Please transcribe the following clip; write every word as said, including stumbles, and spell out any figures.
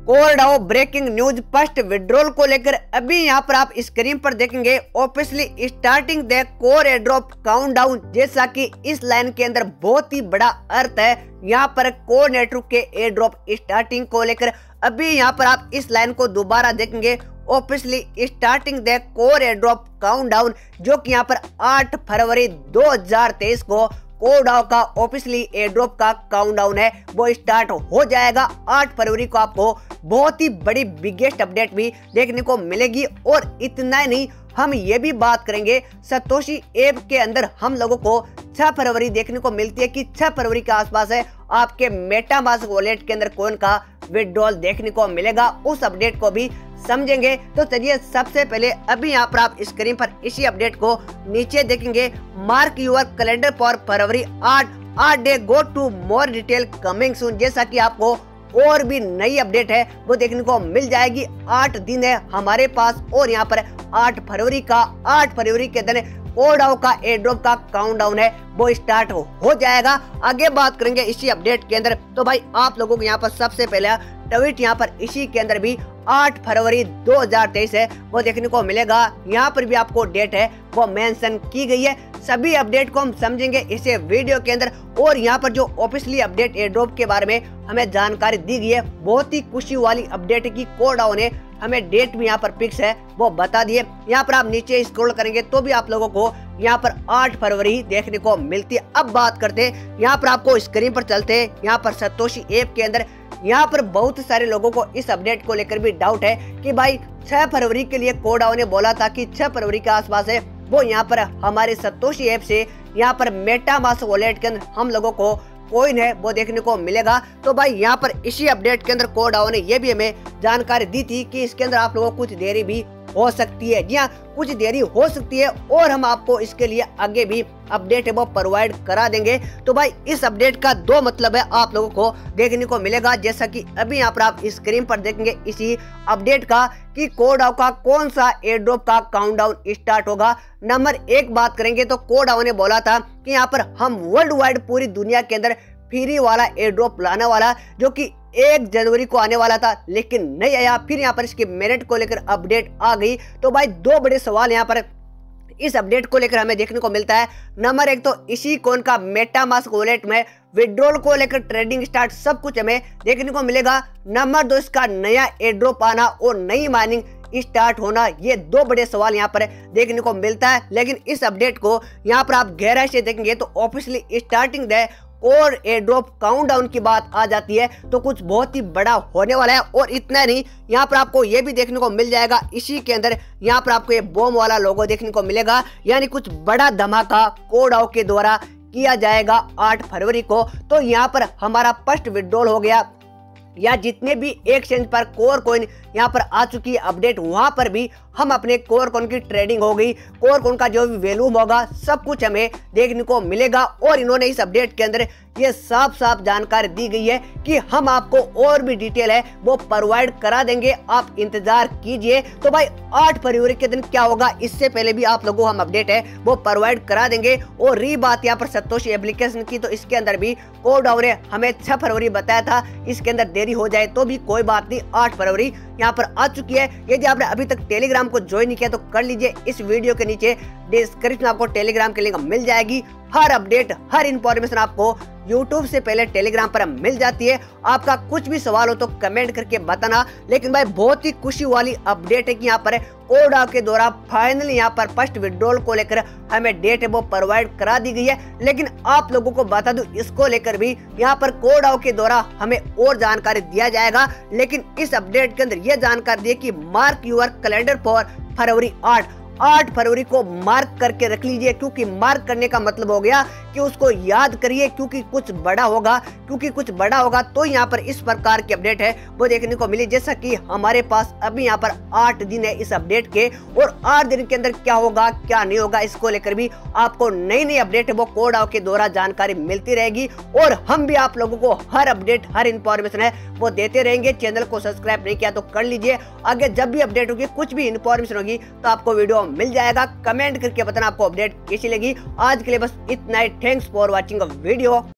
कोडाओ breaking news first withdrawal को लेकर अभी यहाँ पर आप स्क्रीन पर देखेंगे officially starting the core airdrop countdown. जैसा कि इस लाइन के अंदर बहुत ही बड़ा अर्थ है यहाँ पर कोर नेटवर्क के एयरड्रॉप स्टार्टिंग को लेकर। अभी यहाँ पर आप इस लाइन को दोबारा देखेंगे officially starting the core airdrop countdown, जो कि यहाँ पर आठ फरवरी दो हजार तेईस को कोडाओ का ऑफिशियली एयरड्रॉप का काउंटडाउन है वो स्टार्ट हो जाएगा। आठ फरवरी को आपको बहुत ही बड़ी बिगेस्ट अपडेट भी देखने को मिलेगी। और इतना ही नहीं, हम ये भी बात करेंगे सतोशी ऐप के अंदर हम लोगों को छह फरवरी देखने को मिलती है कि छह फरवरी के आसपास है आपके मेटामास्क वॉलेट के अंदर कौन का विड्रॉल देखने को मिलेगा। उस अपडेट को भी समझेंगे। तो चलिए सबसे पहले अभी यहाँ पर आप स्क्रीन पर इसी अपडेट को नीचे देखेंगे, mark your calendar for February आठ आठ day go to more detail coming soon. जैसा कि आपको और भी नई अपडेट है वो देखने को मिल जाएगी। आठ दिन है हमारे पास और यहाँ पर आठ फरवरी का आठ फरवरी के दिन कोडाओ का एयरड्रॉप का काउंटडाउन है वो स्टार्ट हो, हो जाएगा। आगे बात करेंगे इसी अपडेट के अंदर। तो भाई आप लोगों को यहाँ पर सबसे पहले ट्वीट यहाँ पर इसी के अंदर भी आठ फरवरी दो हजार तेईस है वो देखने को मिलेगा। यहाँ पर भी आपको डेट है वो मेंशन की गई है। सभी अपडेट को हम समझेंगे इसे वीडियो के अंदर। और यहाँ पर जो ऑफिशियली अपडेट एयरड्रॉप के बारे में हमें जानकारी दी गई है, बहुत ही खुशी वाली अपडेट की कोडाओ ने हमें डेट भी यहाँ पर फिक्स है वो बता दिए। यहाँ पर आप नीचे स्क्रॉल करेंगे तो भी आप लोगों को यहाँ पर आठ फरवरी देखने को मिलती है। अब बात करते हैं, यहाँ पर आपको स्क्रीन पर चलते हैं यहाँ पर सतोशी ऐप के अंदर। यहाँ पर बहुत सारे लोगों को इस अपडेट को लेकर भी डाउट है कि भाई छह फरवरी के लिए कोडाओ ने बोला था कि छह फरवरी के आसपास है वो यहाँ पर हमारे सतोशी ऐप से यहाँ पर मेटामास्क वॉलेट के अंदर हम लोगों को कॉइन है वो देखने को मिलेगा। तो भाई यहाँ पर इसी अपडेट के अंदर कोडाओ ने ये भी हमें जानकारी दी थी कि इसके अंदर आप लोगों को कुछ देरी भी हो सकती है। जी हाँ, कुछ देरी हो सकती है और हम आपको इसके लिए आगे भी अपडेट है वो प्रोवाइड करा देंगे। तो भाई इस अपडेट का दो मतलब है आप लोगों को देखने को मिलेगा। जैसा कि अभी यहाँ पर आप स्क्रीन पर देखेंगे इसी अपडेट का कि कोडाओ का कौन सा एयरड्रॉप का काउंटडाउन स्टार्ट होगा। नंबर एक बात करेंगे तो कोडाओ ने बोला था कि यहाँ पर हम वर्ल्ड वाइड पूरी दुनिया के अंदर फ्री वाला एयरड्रॉप लाने वाला जो कि एक जनवरी को आने वाला था, लेकिन नहीं आया। फिर यहाँ पर इसके मेरिट को लेकर अपडेट आ गई। तो भाई दो बड़े सवाल यहाँ पर इस अपडेट को लेकर हमें देखने को मिलता है। नंबर एक तो इसी कौन का मेटामास्क वॉलेट में विड्रॉल को लेकर ट्रेडिंग स्टार्ट सब कुछ हमें देखने को मिलेगा। नंबर दो इसका नया एयरड्रॉप आना और नई माइनिंग स्टार्ट होना, ये दो बड़े सवाल यहाँ पर देखने को मिलता है। लेकिन इस अपडेट को यहाँ पर आप गहराई से देखेंगे तो officially starting the core airdrop countdown की बात आ जाती है तो कुछ बहुत ही बड़ा होने वाला है। और इतना नहीं, यहाँ पर आपको ये भी देखने को मिल जाएगा इसी के अंदर यहाँ पर आपको ये बॉम्ब वाला लोगो देखने को मिलेगा, यानी कुछ बड़ा धमाका कोडाओ के द्वारा किया जाएगा आठ फरवरी को। तो यहाँ पर हमारा फर्स्ट विड्रॉल हो गया या जितने भी एक्सचेंज पर कोर कॉइन यहाँ पर आ चुकी है अपडेट, वहां पर भी हम अपने कोर कॉइन की ट्रेडिंग हो गई, कोर कॉइन का जो भी वैल्यू होगा सब कुछ हमें देखने को मिलेगा। और इन्होंने इस अपडेट के अंदर ये साफ साफ जानकारी दी गई है कि हम आपको और भी डिटेल है वो प्रोवाइड करा देंगे, आप इंतजार कीजिए। तो भाई आठ फरवरी के दिन क्या होगा इससे पहले भी आप लोगों को हम अपडेट है वो प्रोवाइड करा देंगे। और रही बात यहाँ पर सतोशी एप्लीकेशन की, तो इसके अंदर भी कोडाओ ने हमें छह फरवरी बताया था, इसके अंदर देरी हो जाए तो भी कोई बात नहीं, आठ फरवरी यहाँ पर आ चुकी है। यदि आपने अभी तक टेलीग्राम को ज्वाइन नहीं किया तो कर लीजिए, इस वीडियो के नीचे डिस्क्रिप्शन में आपको टेलीग्राम की लिंक मिल जाएगी। हर अपडेट हर इंफॉर्मेशन आपको यूट्यूब से पहले टेलीग्राम पर मिल जाती है। आपका कुछ भी सवाल हो तो कमेंट करके बताना। लेकिन भाई बहुत ही खुशी वाली अपडेट है कि यहाँ पर कोडाओ के द्वारा फाइनली यहाँ पर फर्स्ट विड्रॉल को लेकर हमें डेट है वो प्रोवाइड करा दी गई है। लेकिन आप लोगों को बता दूं इसको लेकर भी यहाँ पर कोडाओ के द्वारा हमें और जानकारी दिया जाएगा। लेकिन इस अपडेट के अंदर यह जानकारी दी है कि mark your calendar for February आठ आठ फरवरी को मार्क करके रख लीजिए, क्योंकि मार्क करने का मतलब हो गया कि उसको याद करिए, क्योंकि कुछ बड़ा होगा क्योंकि कुछ बड़ा होगा तो यहाँ पर इस प्रकार की अपडेट है वो देखने को मिली। जैसा कि हमारे पास अभी यहाँ पर आठ दिन है इस अपडेट के, और आठ दिन के अंदर क्या होगा क्या नहीं होगा इसको लेकर भी आपको नई नई अपडेट है वो कोडाओ के द्वारा जानकारी मिलती रहेगी। और हम भी आप लोगों को हर अपडेट हर इंफॉर्मेशन है वो देते रहेंगे। चैनल को सब्सक्राइब नहीं किया तो कर लीजिए, आगे जब भी अपडेट होगी कुछ भी इंफॉर्मेशन होगी तो आपको वीडियो मिल जाएगा। कमेंट करके बताना आपको अपडेट कैसी लगी। आज के लिए बस इतना ही। Thanks for watching a video.